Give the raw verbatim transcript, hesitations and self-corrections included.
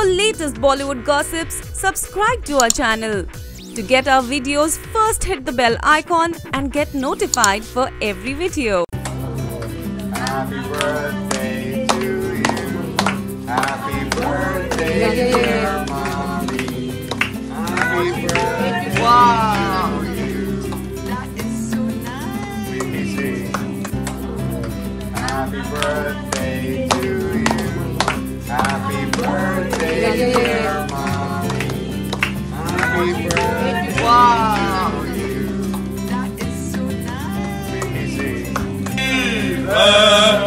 For latest Bollywood gossips, subscribe to our channel. To get our videos, first hit the bell icon and get notified for every video. Happy birthday to you. Happy birthday, dear mommy. Happy birthday wow. to you. That is so nice. Let me sing. Happy birthday to you. Happy birthday, dear mommy. Happy birthday wow. to you. That is so nice. Let me sing.